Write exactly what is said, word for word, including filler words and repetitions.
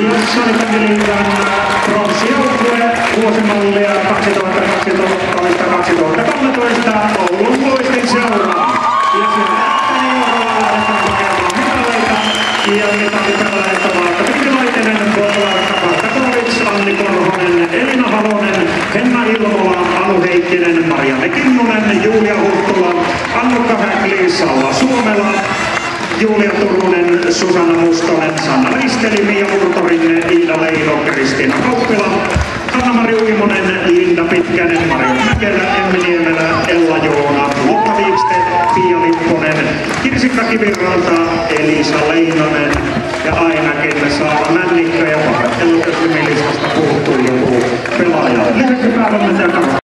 Salibändiliigan pronssijoukkue vuosimallia kaksituhattakaksitoista kaksituhattakolmetoista Oulun Luistin seura. Ja sieltä aletaan hakemaan mitaleita ja mitalipelaajat ovat Mikki Laitinen, Bolar Kapartakovic, Anni Korhonen, Elina Halonen, Henna Ilmola, Anu Heikkinen, Marianne Kinnunen, Julia Hurttula, Annukka Häkli, Salla Suomela, Julia Turunen, Susanna Mustonen, Sanna Risteli, Mia Murtorinne, Iida Leino, Kristiina Kauppila, Hanna-Mari Uimonen, Linda Pitkänen, Maria Mäkelä, Emmi Niemelä, Ella Joona, Lotta Viikstedt, Pia Lipponen, Kirsikka Kiviranta, Elisa Leinonen ja ainakin Saara Männikkä ja pahoittelut, jos nimilistasta puuttuu joku pelaaja. Lisäksi päävalmentaja